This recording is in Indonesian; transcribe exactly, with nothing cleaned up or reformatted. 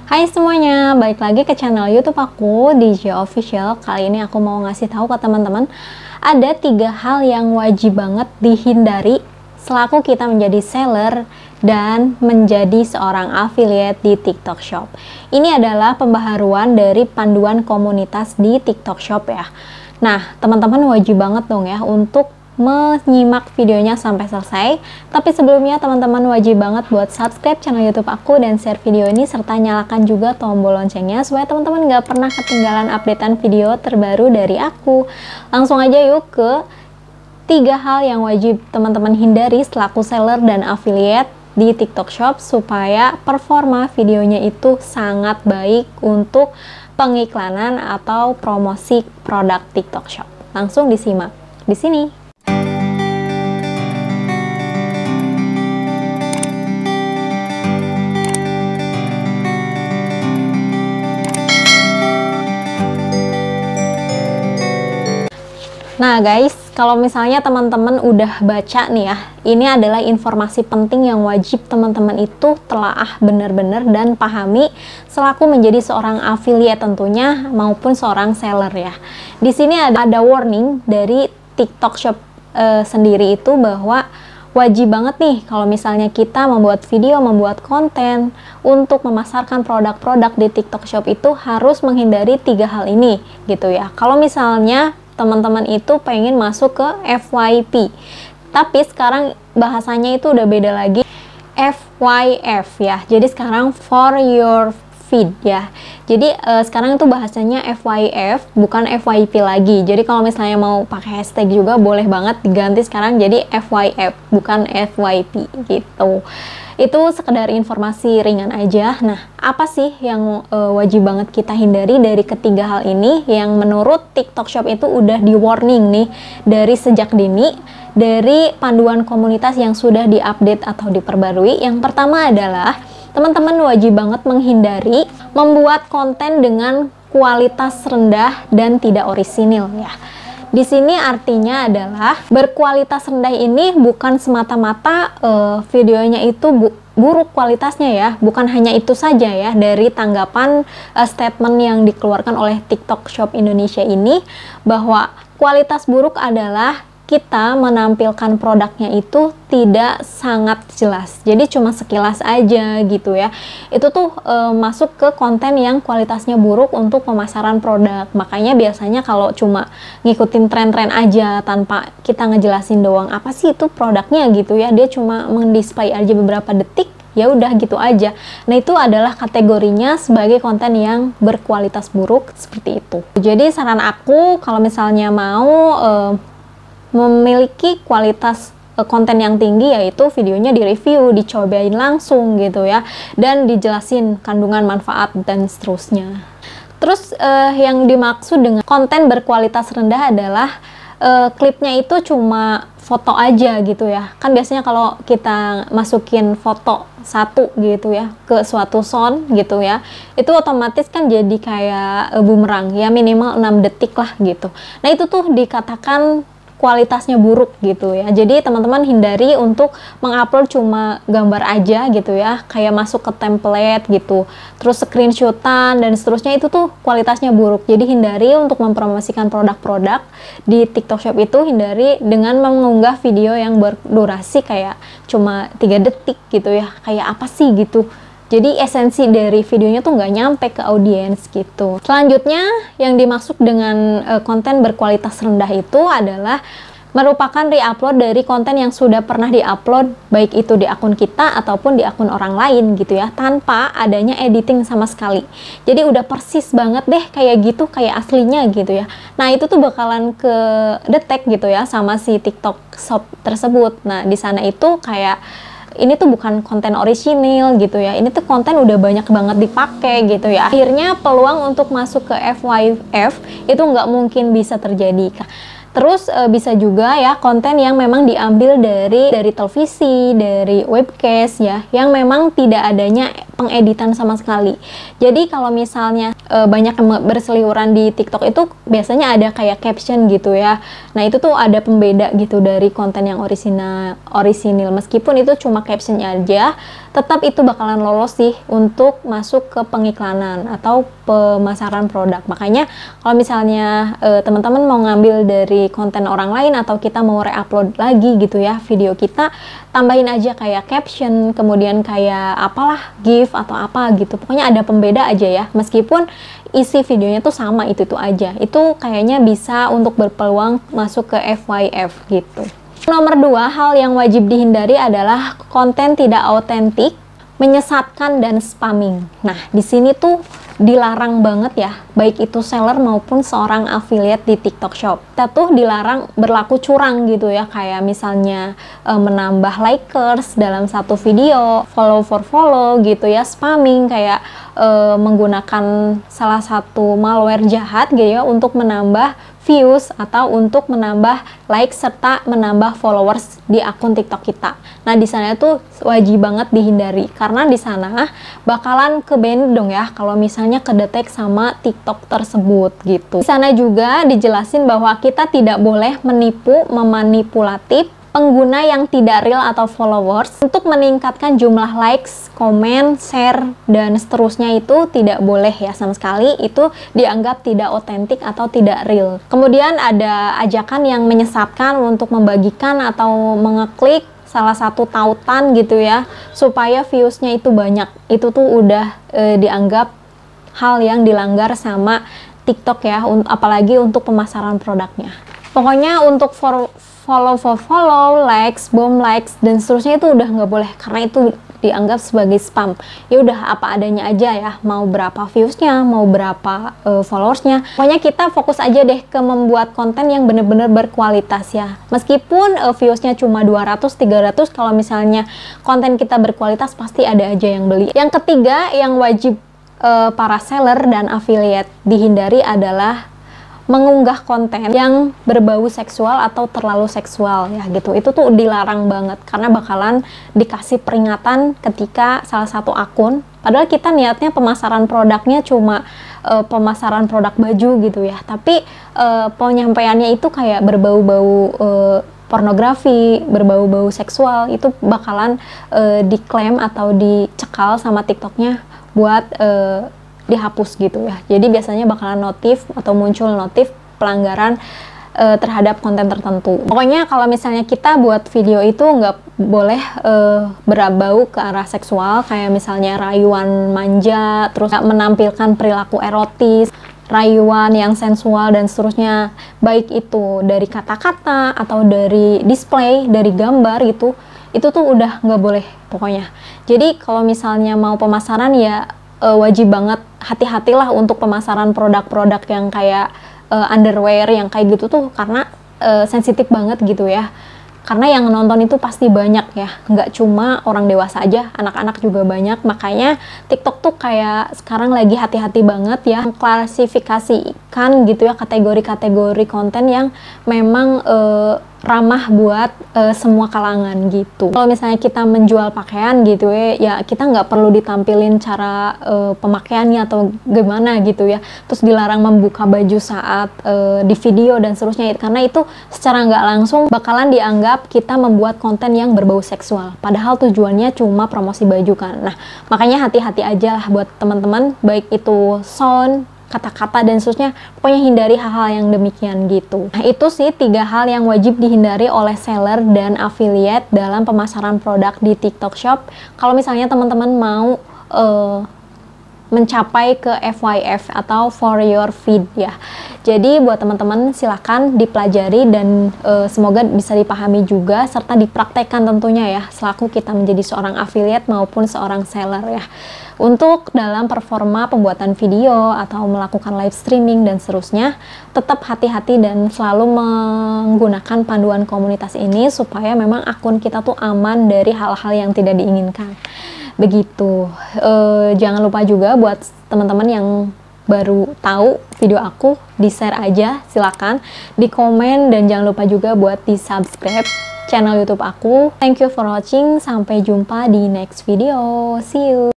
Hai semuanya, balik lagi ke channel YouTube aku, D J Official. Kali ini aku mau ngasih tahu ke teman-teman, ada tiga hal yang wajib banget dihindari selaku kita menjadi seller dan menjadi seorang affiliate di TikTok Shop. Ini adalah pembaharuan dari panduan komunitas di TikTok Shop ya. Nah, teman-teman wajib banget dong ya untuk menyimak videonya sampai selesai. Tapi sebelumnya teman-teman wajib banget buat subscribe channel YouTube aku dan share video ini serta nyalakan juga tombol loncengnya supaya teman-teman gak pernah ketinggalan updatean video terbaru dari aku. Langsung aja yuk ke tiga hal yang wajib teman-teman hindari selaku seller dan affiliate di TikTok Shop supaya performa videonya itu sangat baik untuk pengiklanan atau promosi produk TikTok Shop. Langsung disimak di sini. Nah guys, kalau misalnya teman-teman udah baca nih ya, ini adalah informasi penting yang wajib teman-teman itu telaah benar-benar dan pahami selaku menjadi seorang affiliate tentunya maupun seorang seller ya. Di sini ada, ada warning dari TikTok Shop e, sendiri itu bahwa wajib banget nih kalau misalnya kita membuat video, membuat konten untuk memasarkan produk-produk di TikTok Shop itu harus menghindari tiga hal ini gitu ya. Kalau misalnya teman-teman itu pengen masuk ke F Y P, tapi sekarang bahasanya itu udah beda lagi, F Y F ya. Jadi sekarang for your feed ya. Jadi uh, sekarang itu bahasanya F Y F bukan F Y P lagi. Jadi kalau misalnya mau pakai hashtag juga boleh banget diganti sekarang jadi F Y F bukan F Y P gitu. Itu sekedar informasi ringan aja. Nah, apa sih yang uh, wajib banget kita hindari dari ketiga hal ini yang menurut TikTok Shop itu udah di warning nih dari sejak dini dari panduan komunitas yang sudah diupdate atau diperbarui. Yang pertama adalah teman-teman wajib banget menghindari membuat konten dengan kualitas rendah dan tidak orisinil ya. Di sini artinya adalah berkualitas rendah ini bukan semata-mata uh, videonya itu bu buruk kualitasnya ya, bukan hanya itu saja ya dari tanggapan uh, statement yang dikeluarkan oleh TikTok Shop Indonesia ini bahwa kualitas buruk adalah kita menampilkan produknya itu tidak sangat jelas, jadi cuma sekilas aja gitu ya. Itu tuh e, masuk ke konten yang kualitasnya buruk untuk pemasaran produk. Makanya biasanya kalau cuma ngikutin tren-tren aja tanpa kita ngejelasin doang apa sih itu produknya gitu ya, dia cuma mendisplay aja beberapa detik, ya udah gitu aja. Nah itu adalah kategorinya sebagai konten yang berkualitas buruk seperti itu. Jadi saran aku kalau misalnya mau e, memiliki kualitas uh, konten yang tinggi, yaitu videonya direview, dicobain langsung gitu ya, dan dijelasin kandungan manfaat dan seterusnya. Terus uh, yang dimaksud dengan konten berkualitas rendah adalah uh, klipnya itu cuma foto aja gitu ya. Kan biasanya kalau kita masukin foto satu gitu ya ke suatu sound gitu ya, itu otomatis kan jadi kayak uh, bumerang ya, minimal enam detik lah gitu. Nah itu tuh dikatakan kualitasnya buruk gitu ya. Jadi teman-teman hindari untuk mengupload cuma gambar aja gitu ya, kayak masuk ke template gitu, terus screenshotan dan seterusnya, itu tuh kualitasnya buruk. Jadi hindari untuk mempromosikan produk-produk di TikTok Shop itu, hindari dengan mengunggah video yang berdurasi kayak cuma tiga detik gitu ya, kayak apa sih gitu. Jadi esensi dari videonya tuh nggak nyampe ke audiens gitu. Selanjutnya yang dimaksud dengan e, konten berkualitas rendah itu adalah merupakan re-upload dari konten yang sudah pernah di-upload, baik itu di akun kita ataupun di akun orang lain gitu ya, tanpa adanya editing sama sekali. Jadi udah persis banget deh kayak gitu, kayak aslinya gitu ya. Nah itu tuh bakalan ke detect gitu ya sama si TikTok Shop tersebut. Nah di sana itu kayak ini tuh bukan konten orisinil gitu ya, ini tuh konten udah banyak banget dipakai gitu ya. Akhirnya peluang untuk masuk ke F Y F itu nggak mungkin bisa terjadi. Terus e, bisa juga ya konten yang memang diambil dari dari televisi, dari webcast ya, yang memang tidak adanya pengeditan sama sekali. Jadi kalau misalnya e, banyak yang berseliweran di TikTok itu biasanya ada kayak caption gitu ya. Nah itu tuh ada pembeda gitu dari konten yang orisinal, orisinil meskipun itu cuma captionnya aja, tetap itu bakalan lolos sih untuk masuk ke pengiklanan atau pemasaran produk. Makanya kalau misalnya e, teman-teman mau ngambil dari konten orang lain atau kita mau re-upload lagi gitu ya video kita, tambahin aja kayak caption, kemudian kayak apalah GIF atau apa gitu. Pokoknya ada pembeda aja ya, meskipun isi videonya tuh sama itu tuh aja. Itu kayaknya bisa untuk berpeluang masuk ke F Y F gitu. Nomor dua, hal yang wajib dihindari adalah konten tidak autentik, menyesatkan, dan spamming. Nah, di sini tuh dilarang banget ya, baik itu seller maupun seorang affiliate di TikTok Shop. Kita tuh dilarang berlaku curang gitu ya, kayak misalnya e, menambah likers dalam satu video, follow for follow gitu ya, spamming kayak e, menggunakan salah satu malware jahat gitu ya untuk menambah views atau untuk menambah like serta menambah followers di akun TikTok kita. Nah, di sana tuh wajib banget dihindari karena di sana bakalan ke-ban dong ya kalau misalnya kedetek sama TikTok tersebut gitu. Di sana juga dijelasin bahwa kita tidak boleh menipu, memanipulatif pengguna yang tidak real atau followers untuk meningkatkan jumlah likes, komen, share, dan seterusnya itu tidak boleh ya sama sekali. Itu dianggap tidak otentik atau tidak real. Kemudian ada ajakan yang menyesatkan untuk membagikan atau mengeklik salah satu tautan gitu ya supaya viewsnya itu banyak. Itu tuh udah e, dianggap hal yang dilanggar sama TikTok ya, apalagi untuk pemasaran produknya. Pokoknya untuk for follow for follow, likes, bomb likes, dan seterusnya itu udah nggak boleh karena itu dianggap sebagai spam. Ya udah apa adanya aja ya, mau berapa viewsnya, mau berapa uh, followersnya. Pokoknya kita fokus aja deh ke membuat konten yang bener-bener berkualitas ya. Meskipun uh, viewsnya cuma dua ratus, tiga ratus, kalau misalnya konten kita berkualitas pasti ada aja yang beli. Yang ketiga yang wajib uh, para seller dan affiliate dihindari adalah mengunggah konten yang berbau seksual atau terlalu seksual ya gitu. Itu tuh dilarang banget karena bakalan dikasih peringatan ketika salah satu akun, padahal kita niatnya pemasaran produknya cuma uh, pemasaran produk baju gitu ya, tapi uh, penyampaiannya itu kayak berbau-bau uh, pornografi, berbau-bau seksual, itu bakalan uh, diklaim atau dicekal sama TikToknya buat uh, dihapus gitu ya. Jadi biasanya bakalan notif atau muncul notif pelanggaran e, terhadap konten tertentu. Pokoknya kalau misalnya kita buat video itu nggak boleh e, berbau ke arah seksual, kayak misalnya rayuan manja, terus menampilkan perilaku erotis, rayuan yang sensual dan seterusnya, baik itu dari kata-kata atau dari display, dari gambar gitu, itu tuh udah nggak boleh pokoknya. Jadi kalau misalnya mau pemasaran ya Uh, wajib banget hati-hatilah untuk pemasaran produk-produk yang kayak uh, underwear yang kayak gitu tuh karena uh, sensitif banget gitu ya, karena yang nonton itu pasti banyak ya, nggak cuma orang dewasa aja, anak-anak juga banyak. Makanya TikTok tuh kayak sekarang lagi hati-hati banget ya mengklasifikasikan gitu ya kategori-kategori konten yang memang uh, ramah buat uh, semua kalangan gitu. Kalau misalnya kita menjual pakaian gitu ya, ya kita nggak perlu ditampilin cara uh, pemakaiannya atau gimana gitu ya, terus dilarang membuka baju saat uh, di video dan seterusnya, karena itu secara nggak langsung bakalan dianggap kita membuat konten yang berbau seksual, padahal tujuannya cuma promosi baju kan. Nah, makanya hati-hati aja lah buat teman-teman, baik itu sound, kata-kata dan seterusnya, pokoknya hindari hal-hal yang demikian gitu. Nah, itu sih tiga hal yang wajib dihindari oleh seller dan affiliate dalam pemasaran produk di TikTok Shop kalau misalnya teman-teman mau uh, mencapai ke F Y F atau for your feed ya. Jadi buat teman-teman silahkan dipelajari dan e, semoga bisa dipahami juga serta dipraktekkan tentunya ya selaku kita menjadi seorang affiliate maupun seorang seller ya. Untuk dalam performa pembuatan video atau melakukan live streaming dan seterusnya, tetap hati-hati dan selalu menggunakan panduan komunitas ini supaya memang akun kita tuh aman dari hal-hal yang tidak diinginkan. Begitu. E, jangan lupa juga buat teman-teman yang baru tahu video aku, di share aja silakan, di komen, dan jangan lupa juga buat di subscribe channel YouTube aku. Thank you for watching, sampai jumpa di next video, see you.